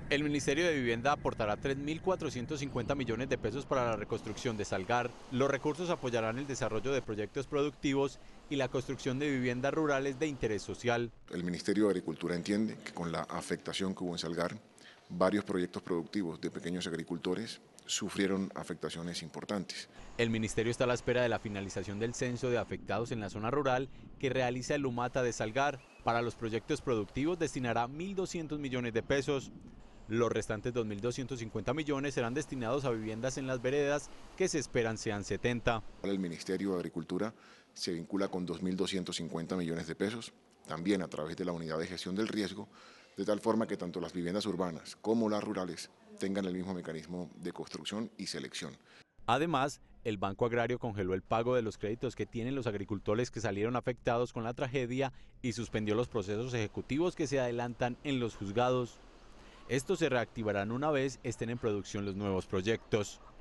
El Ministerio de Vivienda aportará 3.450 millones de pesos para la reconstrucción de Salgar. Los recursos apoyarán el desarrollo de proyectos productivos y la construcción de viviendas rurales de interés social. El Ministerio de Agricultura entiende que con la afectación que hubo en Salgar, varios proyectos productivos de pequeños agricultores sufrieron afectaciones importantes. El ministerio está a la espera de la finalización del censo de afectados en la zona rural que realiza el UMATA de Salgar. Para los proyectos productivos destinará 1.200 millones de pesos. Los restantes 2.250 millones serán destinados a viviendas en las veredas, que se esperan sean 70. El Ministerio de Agricultura se vincula con 2.250 millones de pesos, también a través de la Unidad de Gestión del Riesgo, de tal forma que tanto las viviendas urbanas como las rurales tengan el mismo mecanismo de construcción y selección. Además, el Banco Agrario congeló el pago de los créditos que tienen los agricultores que salieron afectados con la tragedia y suspendió los procesos ejecutivos que se adelantan en los juzgados. Estos se reactivarán una vez estén en producción los nuevos proyectos.